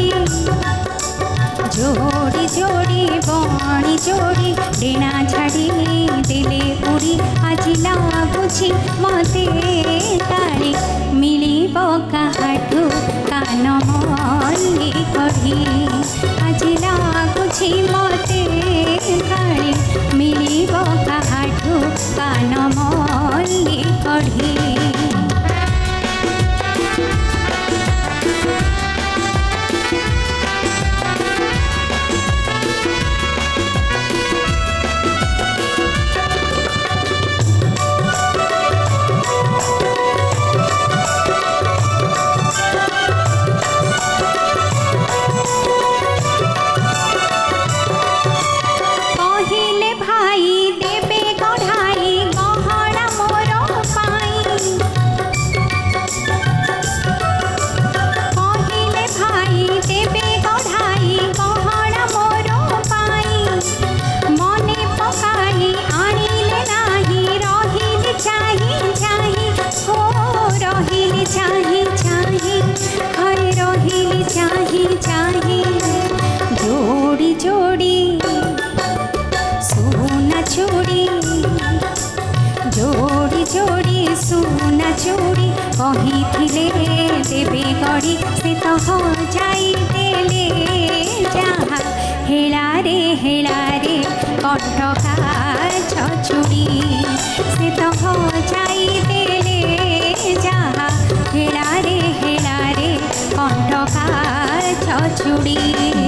जोड़ी जोड़ी बणी जोड़ी डेना छाड़ी देले उड़ी आज लागुछि मते काले मिलिब काहाठू कान मल्ली कढ़ी आज लागुछि मते काले मिलिब काहाठू कान मल्ली कढ़ी। सोना चूड़ी कही देवे गढ़ी से तो हो जाई देले जहाँ हेला रे कंठका छुड़ी से तो हो जाई देले जहाँ हेला रे कंठका छुड़ी।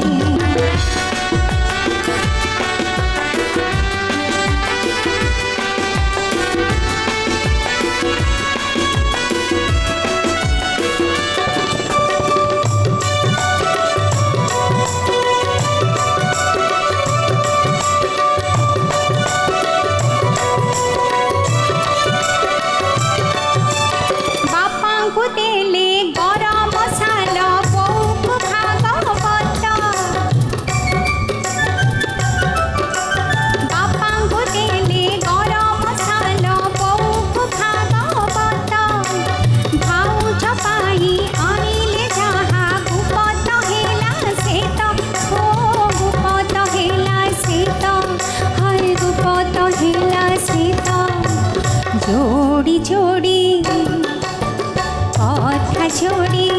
जोड़ी जोड़ी कथा जोड़ी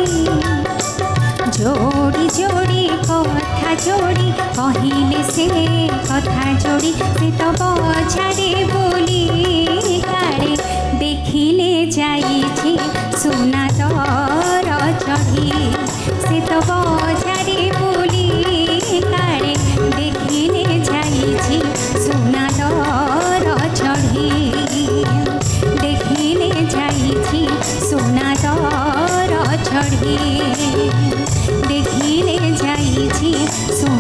जोड़ी जोड़ी कथा जोड़ी कहले से कथा जोड़ी से तो बजारे बोली काले देखिले जाइछि सुना दर चढ़ी से तो बजारे बोली काले देखिले जाइछि सुना दर चढ़ी देखिले जाइछि सोना दर चढ़ी देखिले जाइछि।